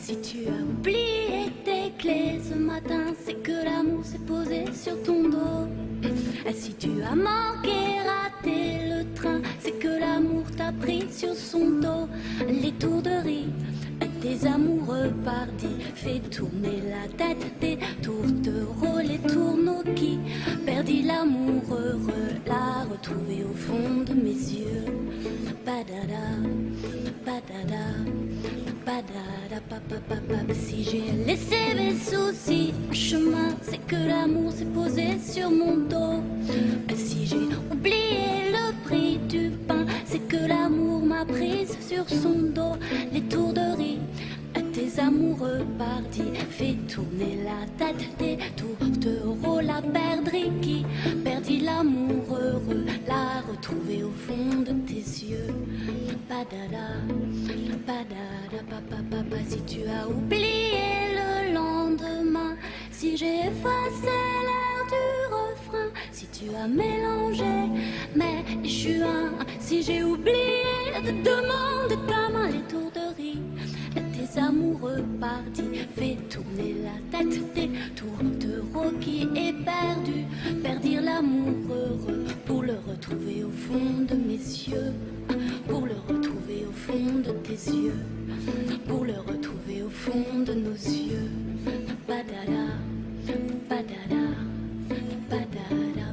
Si tu as oublié tes clés ce matin, c'est que l'amour s'est posé sur ton dos. Si tu as manqué, raté le train, c'est que l'amour t'a pris sur son dos. Les tourderies, tes amoureux pardis, fais tourner la tête des tourtereaux, les tourneaux qui perdit l'amour heureux, l'a retrouvé au fond de mes yeux. Badada, badada, badada, papa. Si j'ai laissé mes soucis en chemin, c'est que l'amour s'est posé sur mon dos. Si j'ai oublié le prix du pain, c'est que l'amour m'a prise sur son dos. Les tourderies, tes amoureux pardis, fais tourner la tête des tourtereaux, la perdrix qui perdit l'amour heureux, l'a retrouvé au fond de tes yeux. Badada, badada, papa. Si tu as oublié le lendemain, si j'ai effacé l'air du refrain, si tu as mélangé mes juins, si j'ai oublié de demander ta main, les tourderies, tes amoureux pardis, fais tourner la tête des tourtereaux qui est perdu, perdirent l'amour heureux pour le retrouver au fond de mes yeux, pour le retrouver au fond de tes yeux, pour le retrouver au fond de nos yeux. Badada, badada, badada,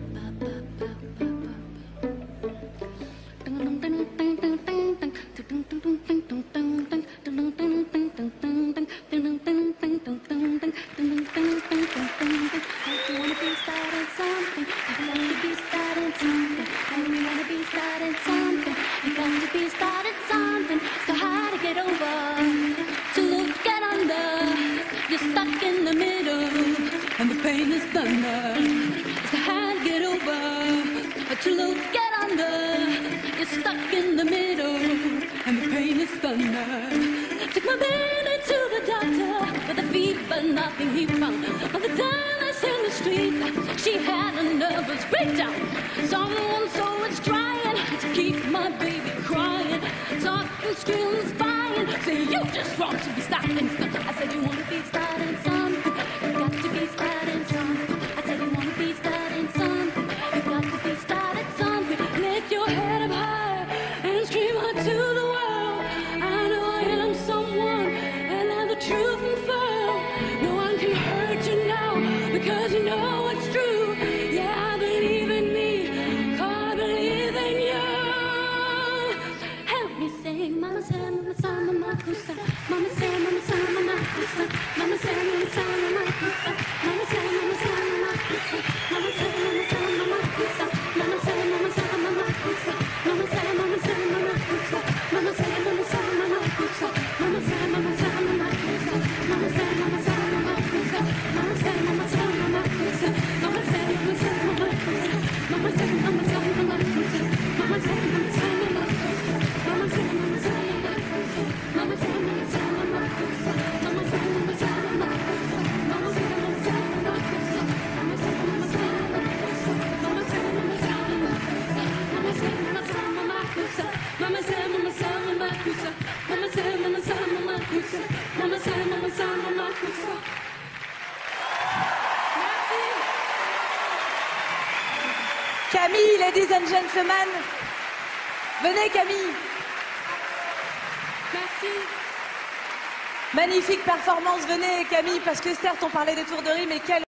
nothing he found. By the time I was in the street, she had a nervous breakdown. Someone saw it's trying to keep my baby crying. Talking, screaming, spying, saying you just want to be starting something. I said you want to be starting something. You got to be starting something. I said you want to be starting something. You got to be starting something. Lift your head up high and scream out to the world. I know I am someone, and I'm the truth unfurled. Because you know it's true. Yeah, I believe in me. I believe in you. Help me sing. Mama said, mama sa, mama kusa. Mama said, mama sa, mama kusa. Mama said, mama sa, mama kusa. Mama said, mama sa, mama kusa. Mama said, mama sa, mama kusa. Mama said, mama sa, mama kusa. Mama said, mama sa, mama kusa. Mama said, mama sa, mama kusa. Mama said, mama sa, mama kusa. Mama said, mama sa, mama kusa. Mama said, mama sa. Mama said, mama said, mama kusa. Mama said, mama said, mama kusa. Mama said, mama said, mama kusa. Mama said, mama said, mama kusa. Mama said, mama said, mama kusa. Mama said, mama said, mama kusa. Mama said, mama said, mama kusa. Mama said, mama said, mama kusa. Mama said, mama said, mama kusa. Mama said, mama said, mama kusa. Mama said, mama said, mama kusa. Mama said, mama said, mama kusa. Mama said, mama said, mama kusa. Camille, ladies and gentlemen. Venez Camille. Merci. Magnifique performance, venez Camille, parce que certes on parlait des tourderies, mais quelle